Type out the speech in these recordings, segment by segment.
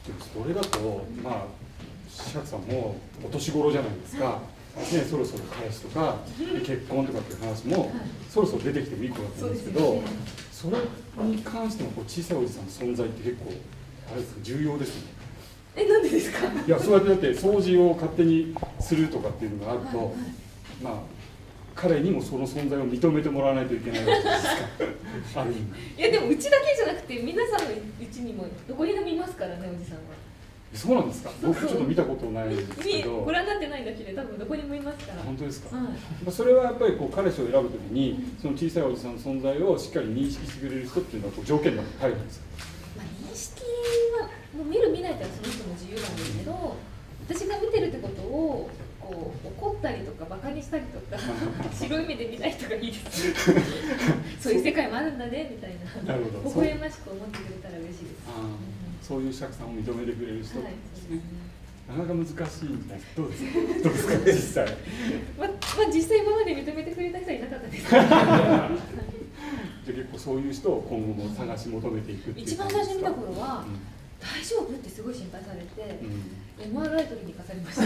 それだとまあ釈さんもお年頃じゃないですか、ね、そろそろ彼氏とか結婚とかっていう話もそろそろ出てきてもいい子だと思うんですけど、それに関してもこう小さいおじさんの存在って結構あれですか、重要ですね。 なんでですか？ いや、そうやってだって掃除を勝手にするとかっていうのがあると、まあ彼にもその存在を認めてもらわないといけないわけじゃないですか。ある意味。 いやでもうちだけじゃなくて皆さんのうちにもどこにでもいますからね、おじさんは。 そうなんですか。僕ちょっと見たことないんですけど。 ご覧になってないだけで多分どこにもいますから。 本当ですか。それはやっぱりこう彼氏を選ぶときにその小さいおじさんの存在をしっかり認識してくれる人っていうのはこう条件だと入るんですか。 まあ認識はもう見る見ないってその人の自由なんですけど、私が見てるってことをこう怒ったりとかバカにしたりとか白い目で見ない人がいいです。そういう世界もあるんだねみたいな。微笑ましく思ってくれたら嬉しいです。 そういう釈さんを認めてくれる人ですね。なかなか難しいんじゃないですか。どうですか。どうですか実際。 まあ実際今まで認めてくれた人はいなかったです。じゃあ結構そういう人を今後も探し求めていくっていう。 一番最初に見た頃は、大丈夫ってすごい心配されて、MRI 取りに行かされました。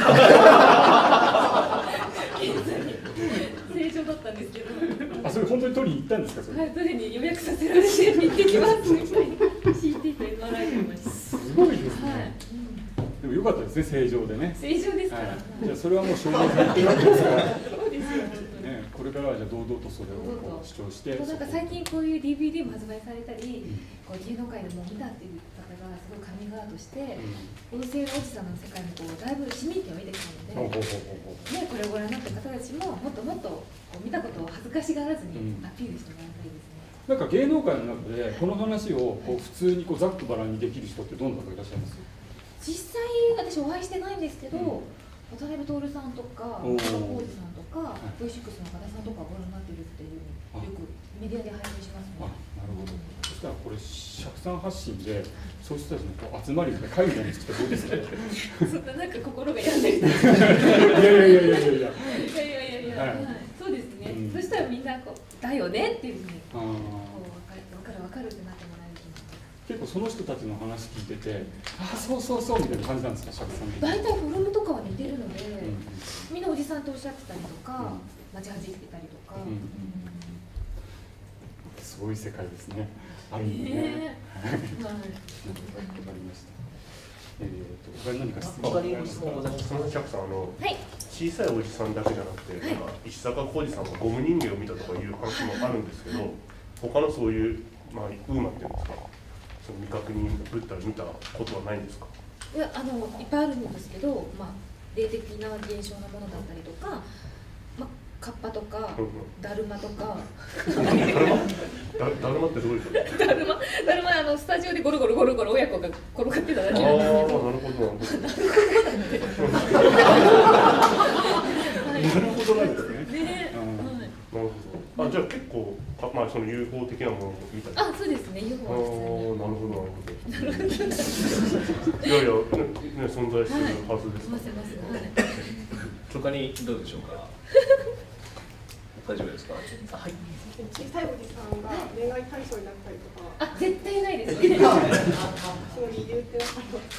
正常だったんですけど。 それ本当に取りに行ったんですか。それ。 はい、取りに予約させられて行ってきますみたいな。CT と MRI 取りました。 すごいですね。でも良かったですね、正常でね。 正常ですから。 じゃあそれはもう証明されてるわけですから。 そうですよ。 これからはじゃあ堂々とそれをこう主張して。 なんか最近こういう DVD も発売されたり、こう芸能界でも見たっていう方がすごいカミングアウトして、同性のおじさんの世界にこうだいぶ市民権を得てきたので、ね、これをご覧になった方たちももっともっとこう見たことを恥ずかしがらずにアピールしてもらいたいですね。 なんか芸能界の中でこの話をこう普通にこうざっくばらんにできる人ってどんな方いらっしゃいます？ 実際私お会いしてないんですけど、渡辺徹さんとか小田浩二さんとか V6 の岡田さんとかご覧になってるっていうよくメディアで配信しますね。 なるほど。そしたらこれ釈さん発信でそういう人たちのこう集まりみたいな会みたいに作ったらどうですか？ そんななんか心が病んでる。いやそうですね。そしたらみんなこうだよねっていうふうにこう分かるってなってもらえると思う。 結構その人たちの話聞いてて、そうみたいな感じなんですか、釈さん。 大体フォルムとかは似てるので、みんなおじさんっておっしゃってたりとか、町はじってたりとか。 すごい世界ですね。ある意味ね。わかりました。他に何か質問他に質問ございますか？その釈さん小さいおじさんだけじゃなくて、なんか石坂浩二さんがゴム人形を見たとかいう話もあるんですけど、他のそういうウーマっていうんですか、その未確認物体を見たことはないんですか？ いやいっぱいあるんですけど、霊的な現象のものだったりとか、カッパとかだるまとか。 だるまってどういうこと？ だるまスタジオでゴロゴロ親子が転がってただけなんですけど。 なるほど。 なるほどなんですね。なるほど。じゃあ結構その UFO 的なものを見たり。 そうですね。UFO はなるほど。いや存在してるはずです。 他にどうでしょうか。大丈夫ですか。はい。 小さいおじさんが恋愛対象になったりとか。 絶対ないですね。 その理由ってやっ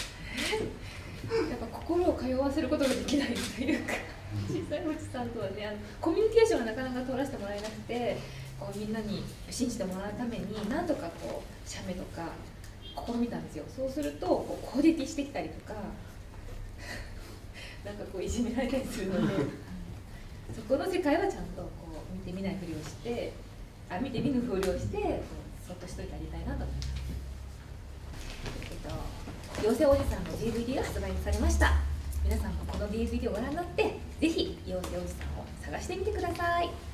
ぱ心を通わせることができないというか、小さいおじさんとはね、コミュニケーションがなかなか取らせてもらえなくて、こうみんなに信じてもらうために何とかこう写メとか試みたんですよ。そうするとこう攻撃してきたりとか、なんかこういじめられたりするので、そこの世界はちゃんとこう見て見ないふりをして、見て見ぬふりをしてそっとしといてあげたいなと思います。妖精おじさんの DVD が発売されました。皆さんもこの DVD をご覧になって、ぜひ妖精おじさんを探してみてください。